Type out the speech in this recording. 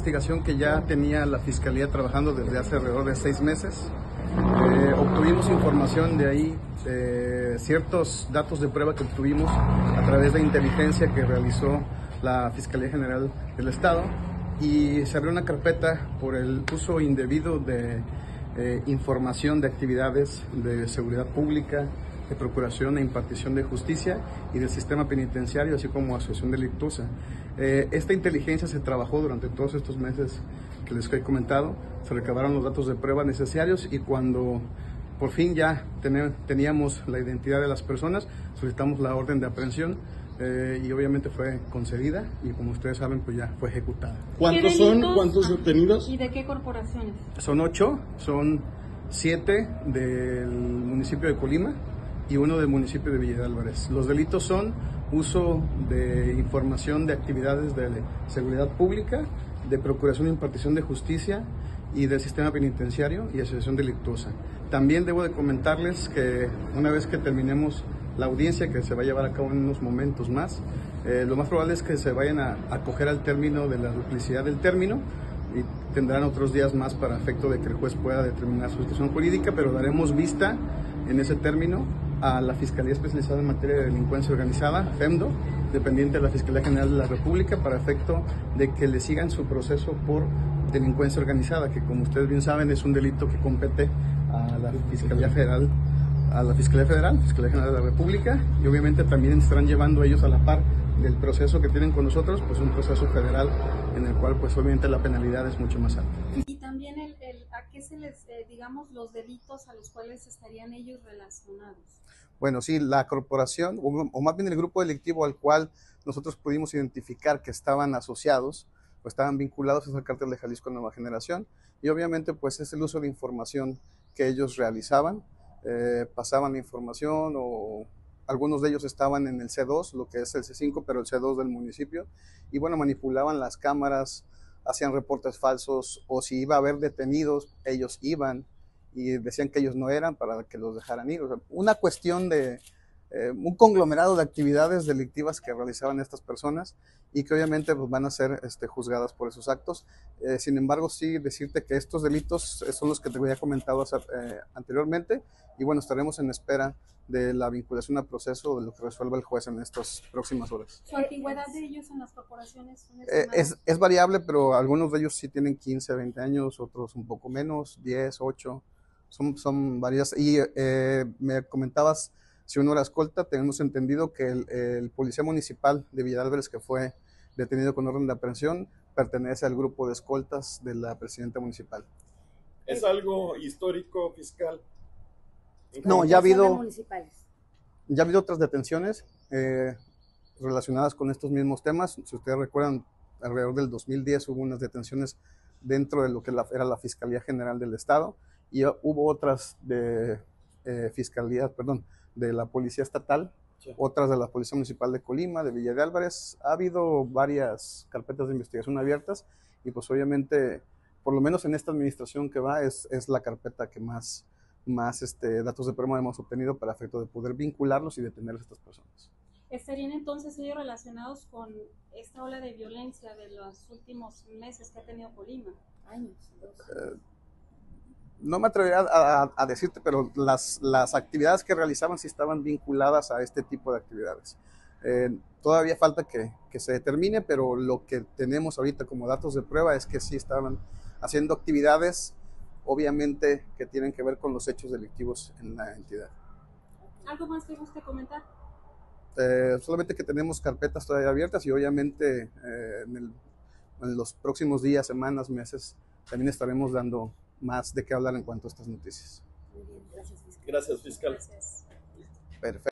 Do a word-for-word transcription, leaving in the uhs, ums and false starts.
investigación que ya tenía la Fiscalía trabajando desde hace alrededor de seis meses. Eh, obtuvimos información de ahí, eh, ciertos datos de prueba que obtuvimos a través de inteligencia que realizó la Fiscalía General del Estado, y se abrió una carpeta por el uso indebido de eh, información de actividades de seguridad pública, de procuración e impartición de justicia y del sistema penitenciario, así como asociación delictuosa. Eh, esta inteligencia se trabajó durante todos estos meses que les he comentado, se recabaron los datos de prueba necesarios, y cuando por fin ya ten, teníamos la identidad de las personas, solicitamos la orden de aprehensión eh, y obviamente fue concedida, y como ustedes saben, pues ya fue ejecutada. ¿Cuántos son? ¿Cuántos detenidos? ¿Y de qué corporaciones? Son ocho, son siete del municipio de Colima y uno del municipio de Villa de Álvarez. Los delitos son uso de información de actividades de seguridad pública, de procuración e impartición de justicia y del sistema penitenciario y asociación delictuosa. También debo de comentarles que una vez que terminemos la audiencia, que se va a llevar a cabo en unos momentos más, eh, lo más probable es que se vayan a acoger al término de la duplicidad del término, y tendrán otros días más para efecto de que el juez pueda determinar su situación jurídica, pero daremos vista en ese término a la Fiscalía Especializada en Materia de Delincuencia Organizada, FEMDO, dependiente de la Fiscalía General de la República, para efecto de que le sigan su proceso por delincuencia organizada, que como ustedes bien saben es un delito que compete a la Fiscalía Federal, a la Fiscalía Federal, Fiscalía General de la República, y obviamente también estarán llevando ellos a la par del proceso que tienen con nosotros, pues un proceso federal en el cual pues obviamente la penalidad es mucho más alta. Y también el, el, a qué se les, eh, digamos, los delitos a los cuales estarían ellos relacionados. Bueno, sí, la corporación, o, o más bien el grupo delictivo al cual nosotros pudimos identificar que estaban asociados o estaban vinculados es el Cártel de Jalisco Nueva Generación, y obviamente pues es el uso de información que ellos realizaban, eh, pasaban la información, o algunos de ellos estaban en el C dos, lo que es el C cinco, pero el C dos del municipio, y bueno, manipulaban las cámaras, hacían reportes falsos, o si iba a haber detenidos, ellos iban y decían que ellos no eran para que los dejaran ir. O sea, una cuestión de eh, un conglomerado de actividades delictivas que realizaban estas personas, y que obviamente pues, van a ser este, juzgadas por esos actos. Eh, sin embargo, sí decirte que estos delitos son los que te había comentado eh, anteriormente, y bueno, estaremos en espera de la vinculación al proceso, de lo que resuelva el juez en estas próximas horas. ¿Su antigüedad de ellos en las corporaciones? Eh, es, es variable, pero algunos de ellos sí tienen quince, veinte años, otros un poco menos, diez, ocho, son, son varias. Y eh, me comentabas, si uno era escolta, tenemos entendido que el, el policía municipal de Villa de Álvarez, que fue detenido con orden de aprehensión, pertenece al grupo de escoltas de la presidenta municipal. ¿Es algo histórico, fiscal? No, ya ha habido, ya ha habido otras detenciones eh, relacionadas con estos mismos temas. Si ustedes recuerdan, alrededor del dos mil diez hubo unas detenciones dentro de lo que la, era la Fiscalía General del Estado, y hubo otras de eh, Fiscalía, perdón, de la Policía Estatal, sí, otras de la Policía Municipal de Colima, de Villa de Álvarez. Ha habido varias carpetas de investigación abiertas, y pues obviamente, por lo menos en esta administración que va, es, es la carpeta que más... más este, datos de prueba hemos obtenido para efecto de poder vincularlos y detener a estas personas. ¿Estarían entonces ellos relacionados con esta ola de violencia de los últimos meses que ha tenido Colima? Años. Eh, no me atrevería a, a, a decirte, pero las, las actividades que realizaban sí estaban vinculadas a este tipo de actividades. Eh, todavía falta que, que se determine, pero lo que tenemos ahorita como datos de prueba es que sí estaban haciendo actividades, obviamente, que tienen que ver con los hechos delictivos en la entidad. ¿Algo más que guste comentar? Eh, solamente que tenemos carpetas todavía abiertas, y obviamente eh, en, el, en los próximos días, semanas, meses, también estaremos dando más de qué hablar en cuanto a estas noticias. Muy bien, gracias, fiscal. Gracias, fiscal. Gracias. Perfecto.